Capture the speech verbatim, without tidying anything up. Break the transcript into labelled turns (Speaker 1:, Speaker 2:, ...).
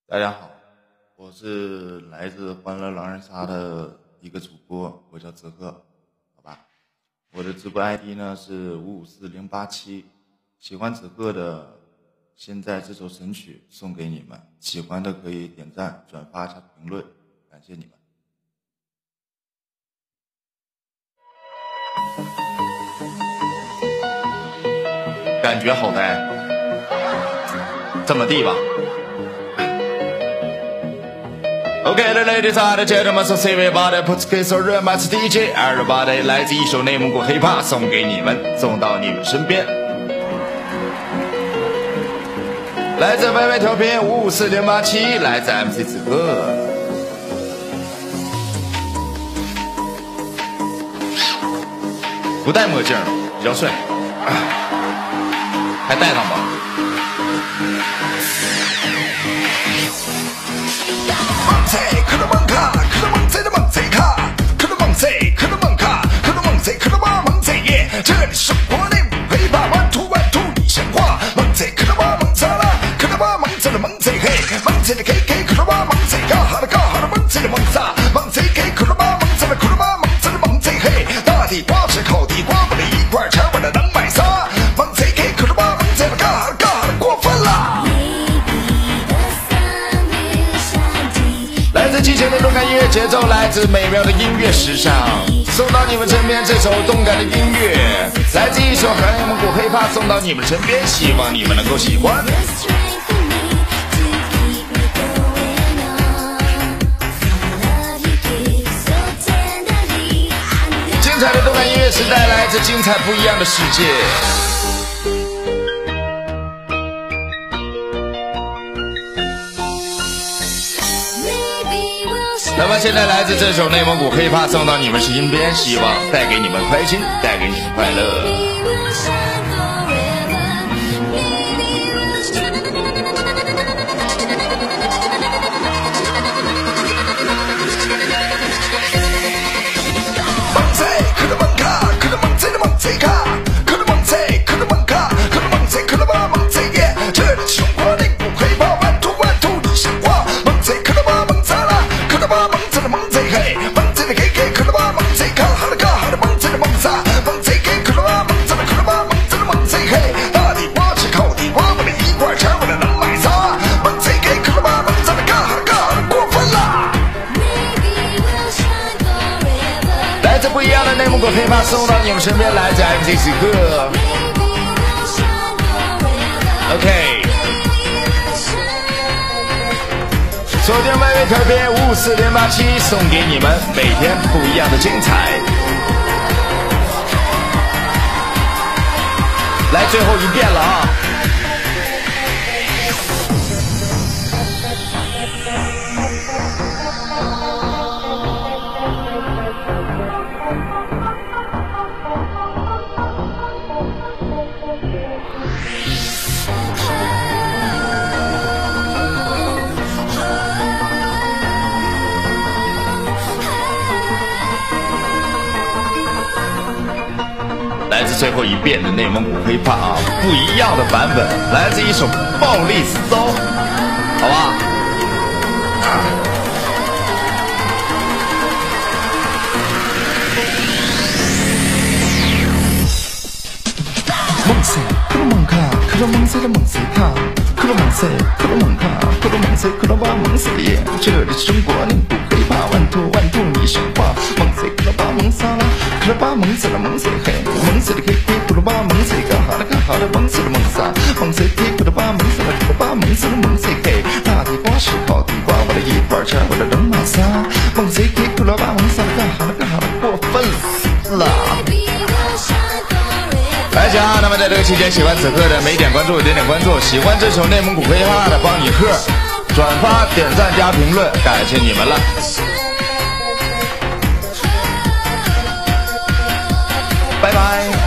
Speaker 1: 大家好，我是来自欢乐狼人杀的一个主播，我叫泽赫，好吧。我的直播 I D 呢是五五四零八七，喜欢泽赫的，现在这首神曲送给你们，喜欢的可以点赞、转发加评论，感谢你们。感觉好呆，这么地吧。Okay, the ladies and the gentlemen, so everybody put together a match D J, everybody 来自一首内蒙古黑怕送给你们，送到你们身边。来自 Y Y 调频五五四零八七，来自 M C 此刻。不戴墨镜比较帅，还戴上吧。
Speaker 2: 克鲁蒙卡，克鲁蒙贼的蒙贼卡，克鲁蒙贼，克鲁蒙卡，克鲁蒙贼，克鲁巴蒙贼耶！这里生活内部黑怕，玩图玩图你像话，蒙贼克鲁巴蒙咋啦？克鲁巴蒙咋了？蒙贼嘿，蒙贼的 K K， 克鲁巴蒙贼嘎哈的嘎哈的蒙贼的蒙啥？蒙贼 K 克鲁巴蒙咋了？克鲁巴蒙咋了？蒙贼嘿，大地瓜吃烤地瓜，我的一块钱我的能买仨？蒙贼 K 克鲁巴蒙咋了？嘎哈的嘎哈的过分了！
Speaker 1: 来自激情的动感音乐节奏，来自美妙的音乐时尚，送到你们身边这首动感的音乐，来自一首内蒙古黑怕，送到你们身边，希望你们能够喜欢。精彩的动感音乐时代，来自精彩不一样的世界。那么现在来自这首内蒙古黑怕送到你们身边，希望带给你们开心，带给你们快乐。
Speaker 2: 蒙贼，克鲁蒙卡，克鲁蒙贼的蒙贼卡，克鲁蒙贼，克鲁蒙卡，克鲁蒙贼，克鲁巴蒙贼耶！这里生活内部黑怕，玩图玩图你像话，蒙贼克鲁巴蒙咋啦？克鲁巴蒙咋了？蒙贼嘿，蒙贼的 K K， 克鲁巴蒙贼嘎哈的嘎哈的蒙贼的蒙啥？蒙贼 K 克鲁巴蒙咋了？克鲁巴蒙咋了？蒙贼嘿，大地瓜吃烤地瓜，我的一块钱我的能买仨？蒙贼 K 克鲁巴蒙咋了？嘎哈的嘎哈的过分了！
Speaker 1: 来自不一样的内蒙古黑怕送到你们身边，来自 M C 此刻。OK。锁定外围特别五五四零八七，送给你们每天不一样的精彩。来，最后一遍了啊！来自最后一遍的内蒙古黑怕啊，不一样的版本，来自一首暴力骚，好吧？
Speaker 2: 蒙贼，克鲁蒙卡，克鲁蒙贼的蒙贼卡，克鲁蒙贼，克鲁蒙卡，克鲁蒙贼，克鲁巴蒙贼耶！这里是中国内部黑怕，万图万图你像话，蒙贼克鲁巴蒙啥啦？克鲁巴蒙咋了？蒙贼嘿，蒙贼的 K K， 克鲁巴蒙贼嘎哈的嘎哈的蒙贼的蒙啥？蒙贼 K 克鲁巴蒙咋了？克鲁巴蒙咋了？蒙贼嘿，大地瓜是烤地瓜，我的一块钱我的能买仨？蒙贼 K 克鲁巴蒙咋了？嘎哈的嘎哈的过分了！
Speaker 1: 来讲啊，那么在这个期间，喜欢此刻的没点关注点点关注，喜欢这首内蒙古黑怕的帮你喝，转发、点赞加评论，感谢你们了。拜拜。